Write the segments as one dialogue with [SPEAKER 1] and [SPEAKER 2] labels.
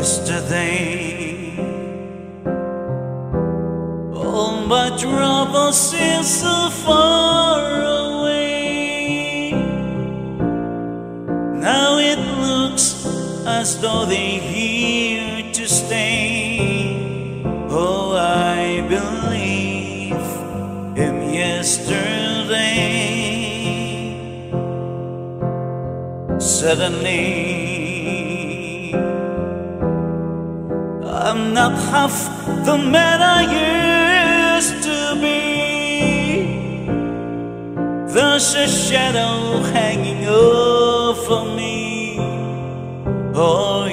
[SPEAKER 1] yesterday. All my troubles seem so far away. Now it looks as though they're here to stay. Oh, I believe in yesterday. Suddenly I'm not half the man I used to be. There's a shadow hanging over me. Oh,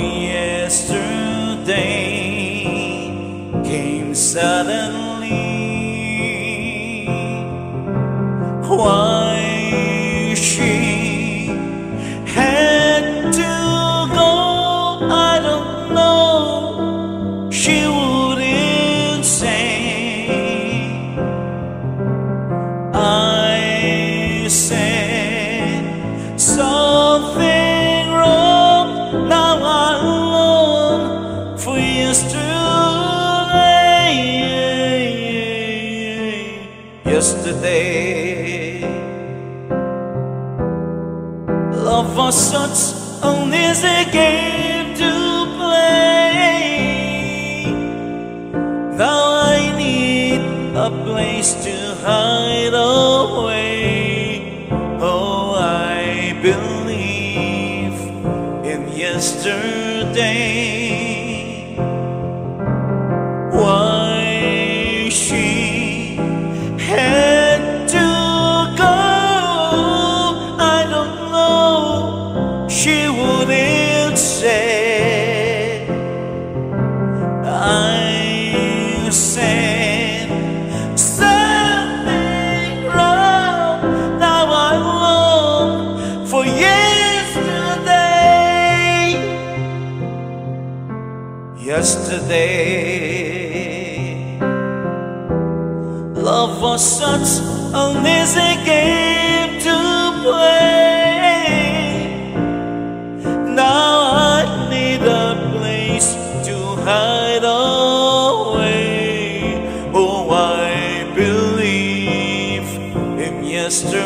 [SPEAKER 1] yesterday came suddenly. Why she had to go, I don't know. She wouldn't say. I said something wrong. Now I long for yesterday. Yesterday, love was such an easy game to play. Now I need a place to hide away. Oh, I believe in yesterday. Why she had to go, I don't know. She wouldn't say. I said something wrong. Now I long for yesterday. Yesterday, love was such an easy game to play. Now I need a place to hide away. Oh, I believe in yesterday.